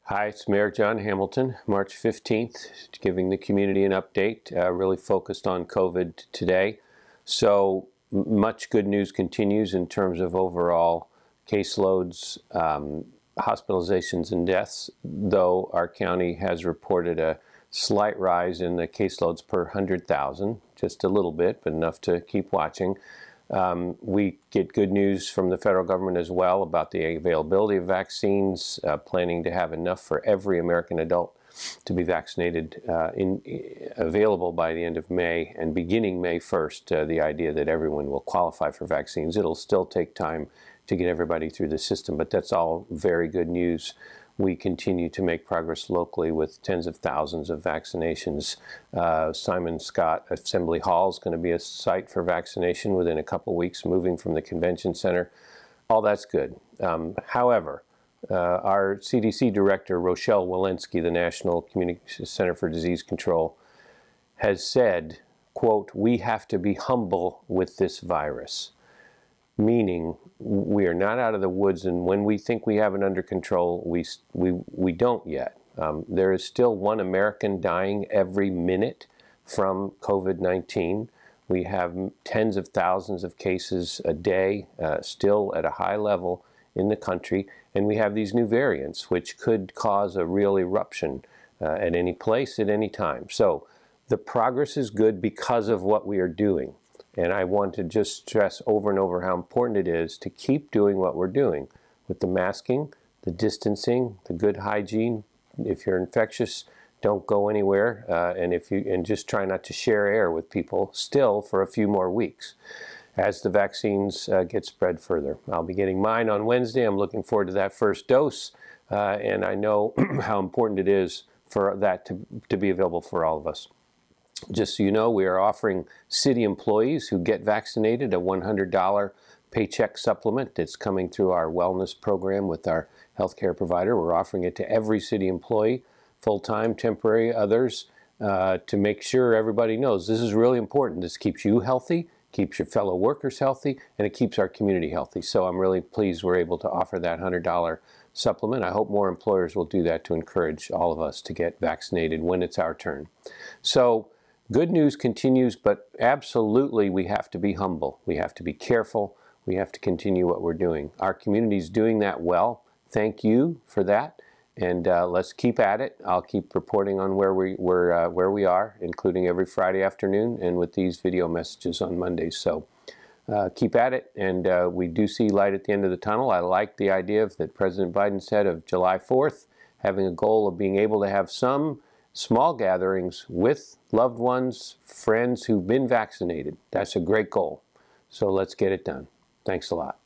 Hi, it's Mayor John Hamilton, March 15th, giving the community an update, really focused on COVID today. So much good news continues in terms of overall caseloads, hospitalizations and deaths, though our county has reported a slight rise in the caseloads per 100,000, just a little bit, but enough to keep watching. We get good news from the federal government as well about the availability of vaccines, planning to have enough for every American adult to be vaccinated available by the end of May, and beginning May 1st, the idea that everyone will qualify for vaccines. It'll still take time to get everybody through the system, but that's all very good news. We continue to make progress locally with tens of thousands of vaccinations. Simon Scott Assembly Hall is going to be a site for vaccination within a couple weeks, moving from the convention center. All that's good. However, our CDC director, Rochelle Walensky, the National Community Center for Disease Control, has said, quote, "We have to be humble with this virus." Meaning we are not out of the woods, and when we think we have it under control, we don't yet. There is still one American dying every minute from COVID-19. We have tens of thousands of cases a day, still at a high level in the country, and we have these new variants which could cause a real eruption at any place at any time. So the progress is good because of what we are doing. And I want to just stress over and over how important it is to keep doing what we're doing with the masking, the distancing, the good hygiene. If you're infectious, don't go anywhere, and just try not to share air with people still for a few more weeks as the vaccines get spread further. I'll be getting mine on Wednesday. I'm looking forward to that first dose, and I know how important it is for that to be available for all of us. Just so you know, we are offering city employees who get vaccinated a $100 paycheck supplement. It's coming through our wellness program with our healthcare provider. We're offering it to every city employee, full-time, temporary, others, to make sure everybody knows this is really important. This keeps you healthy, keeps your fellow workers healthy, and it keeps our community healthy. So I'm really pleased we're able to offer that $100 supplement. I hope more employers will do that to encourage all of us to get vaccinated when it's our turn. So good news continues, but absolutely we have to be humble. We have to be careful. We have to continue what we're doing. Our community is doing that well. Thank you for that, and let's keep at it. I'll keep reporting on where we are, including every Friday afternoon and with these video messages on Mondays. So keep at it, and we do see light at the end of the tunnel. I like the idea that President Biden said of July 4th, having a goal of being able to have some small gatherings with loved ones, friends who've been vaccinated. That's a great goal. So let's get it done. Thanks a lot.